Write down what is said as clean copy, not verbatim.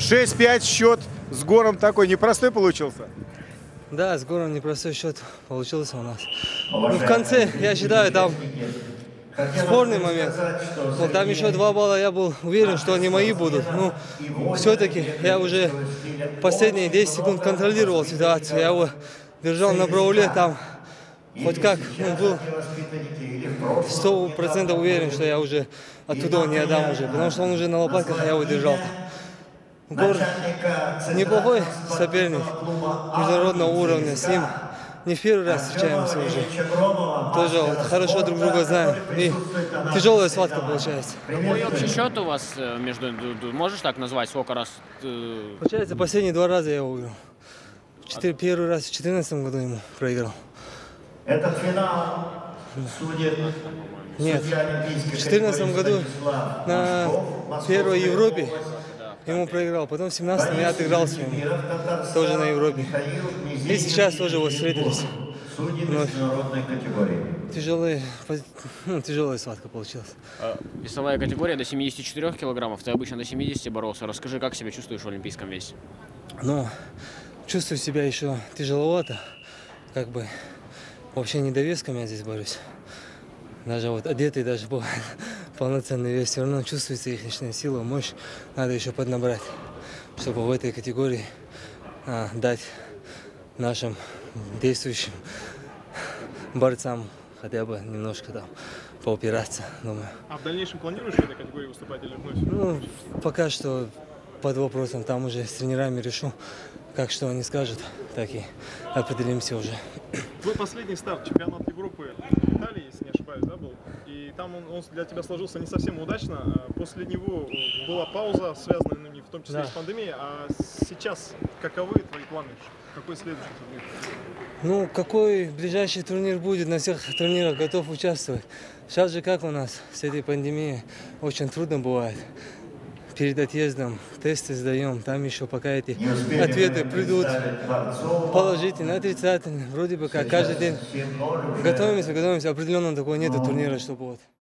6-5 счет с Гором такой непростой получился. Да, с Гором непростой счет получился у нас. Ну, в конце, я считаю, там спорный момент. Но там еще 2 балла, я был уверен, что они мои будут. Но все-таки я уже последние 10 секунд контролировал ситуацию. Я его держал на брауле, там хоть как, он был 100% уверен, что я уже оттуда не отдам уже. Потому что он уже на лопатках, а я его держал. Гор неплохой соперник международного уровня, с ним не в первый раз встречаемся уже. Тоже вот хорошо друг друга знаем. И тяжелая схватка получается. Какой общий счет у вас между... Можешь так назвать, сколько раз? Получается, последние 2 раза я его выиграл. Первый раз в 2014 году ему проиграл. Это финал. Нет, в 2014 году на первой Европе ему проиграл. Потом в 2017 я отыгрался ему, тоже на Европе. И сейчас тоже вот встретились. Тяжелая схватка получилась. Весовая категория до 74 килограммов. Ты обычно до 70 боролся. Расскажи, как себя чувствуешь в олимпийском весе? Ну, чувствую себя еще тяжеловато. Как бы вообще не довесками я здесь борюсь. Даже вот одетый даже бывает полноценный вес. Все равно чувствуется их личная сила, мощь. Надо еще поднабрать, чтобы в этой категории дать нашим действующим борцам хотя бы немножко там поупираться, думаю. А в дальнейшем планируешь в этой категории выступать или вновь? Ну, пока что под вопросом. Там уже с тренерами решу, как что они скажут, так и определимся уже. Твой последний старт, чемпионат Европы в Италии, если не ошибаюсь, да, был? И там он для тебя сложился не совсем удачно. После него была пауза, связанная в том числе и с пандемией. А сейчас каковы твои планы? Какой следующий турнир? Ну, какой ближайший турнир будет, на всех турнирах готов участвовать. Сейчас же как у нас с этой пандемией, очень трудно бывает. Перед отъездом тесты сдаем, там еще пока эти ответы придут положительные, отрицательные. Вроде бы как каждый день готовимся, определенно такого нету турнира, чтобы вот.